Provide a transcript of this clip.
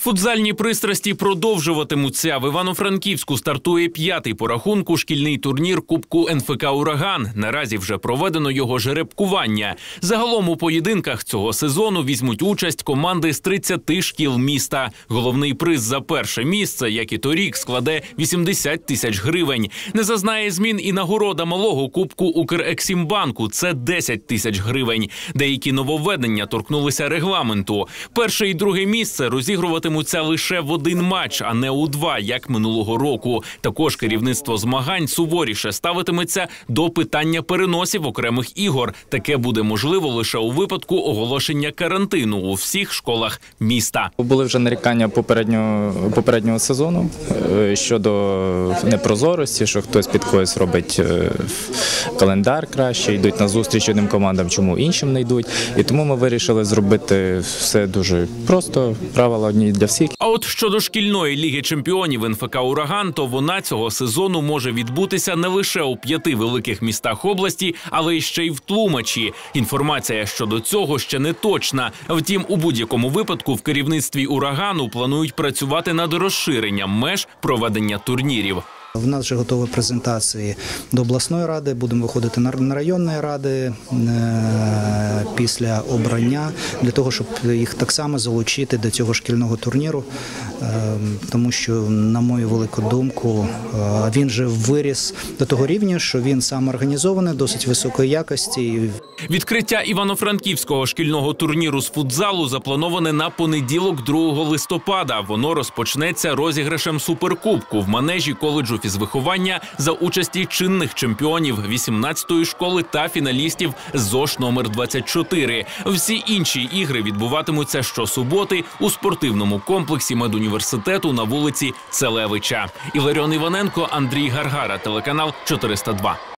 Футзальні пристрасті продовжуватимуться. В Івано-Франківську стартує 5-й по рахунку шкільний турнір Кубку НФК «Ураган». Наразі вже проведено його жеребкування. Загалом у поєдинках цього сезону візьмуть участь команди з 30 шкіл міста. Головний приз за перше місце, як і торік, складе 80 тисяч гривень. Не зазнає змін і нагорода малого Кубку Укрексімбанку – це 10 тисяч гривень. Деякі нововведення торкнулися регламенту. Перше і друге місце розігруватимуться лише в один матч, а не у два, як минулого року. Також керівництво змагань суворіше ставитиметься до питання переносів окремих ігор. Таке буде можливо лише у випадку оголошення карантину у всіх школах міста. Були вже нарікання попереднього сезону щодо непрозорості, що хтось під когось робить календар краще, йдуть на зустріч одним командам, чому іншим не йдуть. І тому ми вирішили зробити все дуже просто, правила одні для всіх. А от щодо шкільної ліги чемпіонів НФК «Ураган», то вона цього сезону може відбутися не лише у 5 великих містах області, але й ще й в Тлумачі. Інформація щодо цього ще не точна. Втім, у будь-якому випадку в керівництві «Урагану» планують працювати над розширенням меж проведення турнірів. В нас вже готові презентації до обласної ради, будемо виходити на районні ради після обрання, для того, щоб їх так само залучити до цього шкільного турніру, тому що, на мою велику думку, він вже виріс до того рівня, що він самоорганізований, досить високої якості. Відкриття Івано-Франківського шкільного турніру з футзалу заплановане на понеділок 2 листопада. Воно розпочнеться розіграшем суперкубку в манежі коледжу фізвиховання за участі чинних чемпіонів 18-ї школи та фіналістів ЗОШ номер 24. Всі інші ігри відбуватимуться щосуботи у спортивному комплексі медуніверситету на вулиці Целевича. Іларіон Іваненко, Андрій Гаргара, телеканал 402.